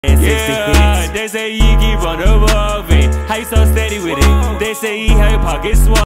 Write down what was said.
Yeah, they say he keep on evolving. How you so steady with it? They say he had pockets swollen.